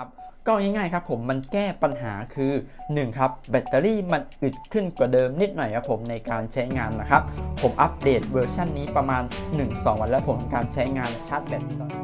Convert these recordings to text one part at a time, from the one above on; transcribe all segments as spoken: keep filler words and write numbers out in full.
นะครับก็ง่ายๆครับผมมันแก้ปัญหาคือหนึ่งครับแบตเตอรี่มันอึดขึ้นกว่าเดิมนิดหน่อยครับผมในการใช้งานนะครับผมอัปเดตเวอร์ชันนี้ประมาณ หนึ่งถึงสอง วันแล้วผมทำการใช้งานชาร์จแบตตอน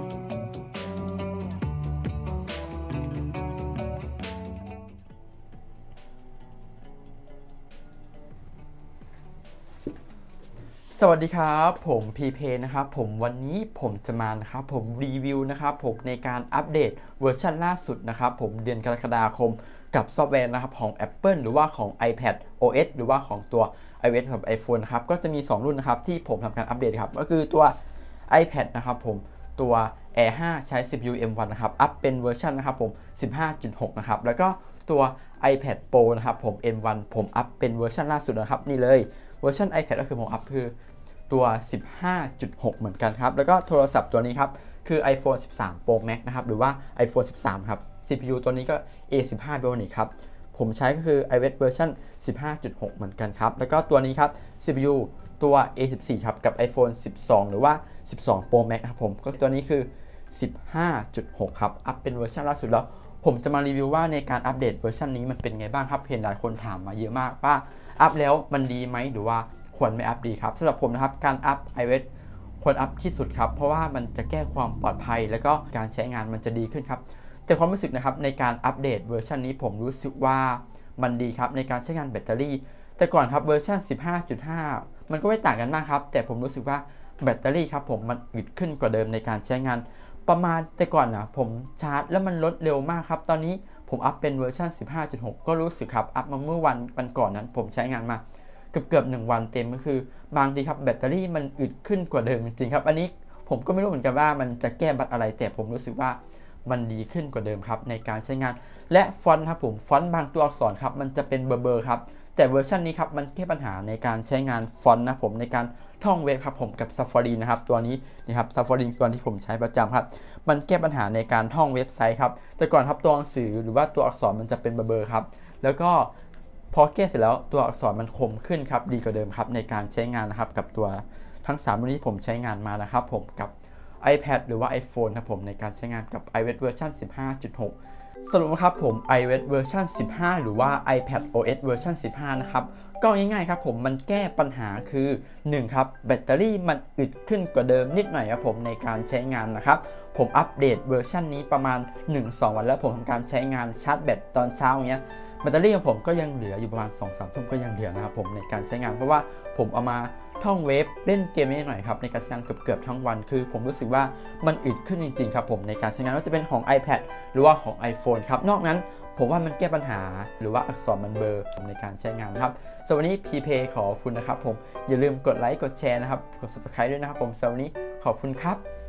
สวัสดีครับผมพีเพนะครับผมวันนี้ผมจะมานะครับผมรีวิวนะครับผมในการอัปเดตเวอร์ชันล่าสุดนะครับผมเดือนกรกฎาคมกับซอฟต์แวร์นะครับของ Apple หรือว่าของ iPad โอ เอส หรือว่าของตัว iOS กับ iPhone นะครับก็จะมีสองรุ่นนะครับที่ผมทำการอัปเดตครับก็คือตัว iPad นะครับผมตัว Air ไฟว์ ใช้ ซี พี ยู เอ็ม วัน นะครับอัปเป็นเวอร์ชันนะครับผม สิบห้าจุดหก นะครับแล้วก็ตัว iPad Pro นะครับผม เอ็ม วัน ผมอัปเป็นเวอร์ชันล่าสุดนะครับนี่เลยเวอร์ชัน iPad ก็คือผมอัปคือตัว สิบห้าจุดหก เหมือนกันครับแล้วก็โทรศัพท์ตัวนี้ครับคือ iPhone สิบสาม Pro Max นะครับหรือว่า iPhone สิบสาม ครับ ซี พี ยู ตัวนี้ก็ เอ สิบห้า Bionic ครับผมใช้ก็คือ iOS เวอร์ชัน สิบห้าจุดหก เหมือนกันครับแล้วก็ตัวนี้ครับ ซี พี ยู ตัว เอ สิบสี่ ครับกับ iPhone สิบสอง หรือว่า สิบสอง Pro Max ครับผมก็ตัวนี้คือ สิบห้าจุดหก ครับอัปเป็นเวอร์ชันล่าสุดแล้วผมจะมารีวิวว่าในการอัปเดตเวอร์ชันนี้มันเป็นไงบ้างครับเห็นหลายคนถามมาเยอะมากว่าอัปแล้วมันดีไหมหรือว่าควรไม่อัปดีครับสำหรับผมนะครับการอัป iOS ควรอัพที่สุดครับเพราะว่ามันจะแก้ความปลอดภัยแล้วก็การใช้งานมันจะดีขึ้นครับแต่ความรู้สึกนะครับในการอัปเดตเวอร์ชันนี้ผมรู้สึกว่ามันดีครับในการใช้งานแบตเตอรี่แต่ก่อนครับเวอร์ชัน สิบห้าจุดห้า มันก็ไม่ต่างกันมากครับแต่ผมรู้สึกว่าแบตเตอรี่ครับผมมันอึดขึ้นกว่าเดิมในการใช้งานประมาณแต่ก่อนนะผมชาร์จแล้วมันลดเร็วมากครับตอนนี้ผมอัพเป็นเวอร์ชัน สิบห้าจุดหก ก็รู้สึกครับอัพมาเมื่อวันวันก่อนนั้นผมใช้งานมาเกือบเกือบหนึ่งวันเต็มก็คือบางทีครับแบตเตอรี่มันอึดขึ้นกว่าเดิมจริงๆครับอันนี้ผมก็ไม่รู้เหมือนกันว่ามันจะแก้บั๊กอะไรแต่ผมรู้สึกว่ามันดีขึ้นกว่าเดิมครับในการใช้งานและฟอนต์ครับผมฟอนต์บางตัวอักษรครับมันจะเป็นเบอร์ๆครับแต่เวอร์ชันนี้ครับมันแก้ปัญหาในการใช้งานฟอนต์นะผมในการท่องเว็บครับผมกับ Safari นะครับตัวนี้นะครับ Safari ตัวที่ผมใช้ประจำครับมันแก้ปัญหาในการท่องเว็บไซต์ครับแต่ก่อนครับตัวหนังสือหรือว่าตัวอักษรมันจะเป็นเบอร์ๆครับแล้วก็พอแก้เสร็จแล้วตัวอักษรมันคมขึ้นครับดีกว่าเดิมครับในการใช้งานนะครับกับตัวทั้งสามรุ่นที่ผมใช้งานมานะครับผมกับ iPad หรือว่า iPhone ครับผมในการใช้งานกับ iOS เวอร์ชัน สิบห้าจุดหก สรุปนะครับผม iOS เวอร์ชัน สิบห้า หรือว่า iPad โอ เอส เวอร์ชัน สิบห้า นะครับก็ง่ายๆครับผมมันแก้ปัญหาคือหนึ่งครับแบตเตอรี่มันอึดขึ้นกว่าเดิมนิดหน่อยครับผมในการใช้งานนะครับผมอัปเดตเวอร์ชันนี้ประมาณ หนึ่งถึงสอง วันแล้วผมทำการใช้งานชาร์จแบตตอนเช้าอย่างเงี้ยแบตเตอรี่ของผมก็ยังเหลืออยู่ประมาณ สองถึงสาม ทุ่มก็ยังเหลือนะครับผมในการใช้งานเพราะว่าผมเอามาท่องเว็บเล่นเกมนิดหน่อยครับในการใช้งานเกือบๆทั้งวันคือผมรู้สึกว่ามันอึดขึ้นจริงๆครับผมในการใช้งานว่าจะเป็นของ iPad หรือว่าของ iPhone ครับนอกนั้นผมว่ามันแก้ปัญหาหรือว่าอักษรมันเบลอในการใช้งานนะครับสำหรับวันนี้ พี เพ ขอบคุณนะครับผมอย่าลืมกดไลค์กดแชร์นะครับกด ซับสไครบ์ ด้วยนะครับผมสำหรับวันนี้ขอบคุณครับ